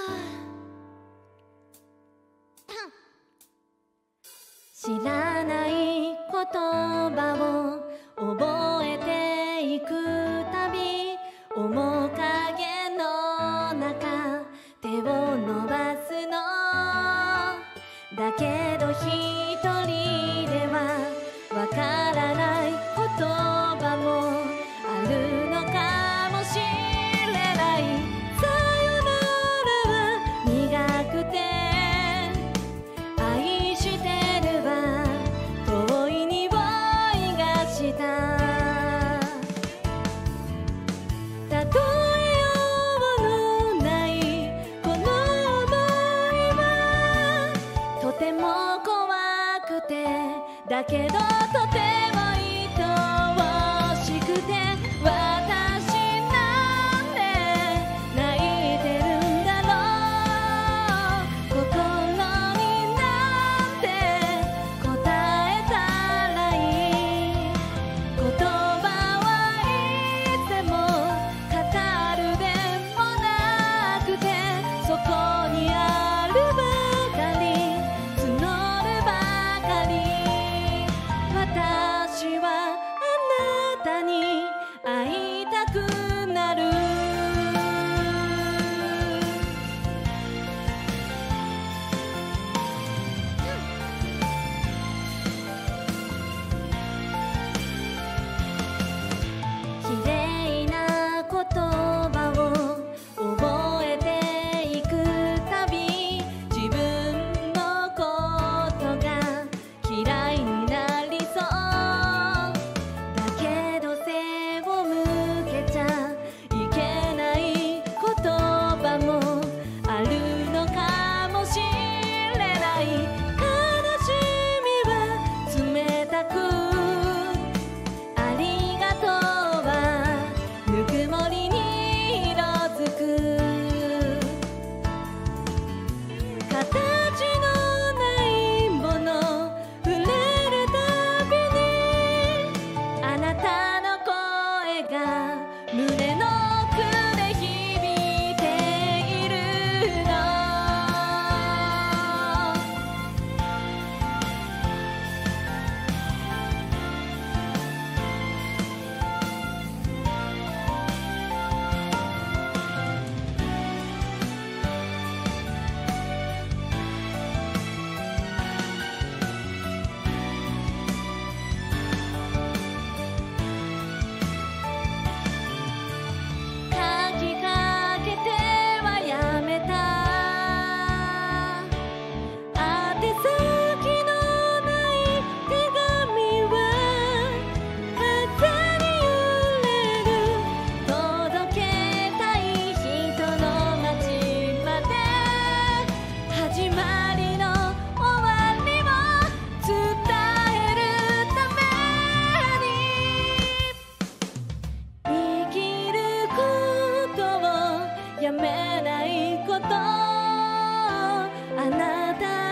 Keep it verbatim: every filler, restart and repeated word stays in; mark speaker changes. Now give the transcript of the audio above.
Speaker 1: 知らない言葉を覚えていくたび、面影の中手を伸ばすのだけど、一人ではわからない言葉もあるのかもしれない。さよならは苦くて愛してるわ、遠い匂いがした。例えようのないこの想いはとても怖くて、だけどとても愛おしくて、私なんで泣いてるんだろう。心になんて答えたらいい。言葉はいつも語るでもなくて、そこにあるばかり、募るばかり。私はあなたに会いたくなる。綺麗な言葉を覚えていくたび、自分のことが嫌いになりそう。だけど背を向けちゃいけない言葉もあるのかもしれない。悲しみは冷たく、ありがとうはぬくもりに色づく。形のないもの触れるたびに、あなたの声が胸の奥で響いているの。書きかけてはやめた。宛先のない手紙は風に揺れる。届けたい人の街まで、始まりの終わりを伝えるために、生きることをやめないこと、あなた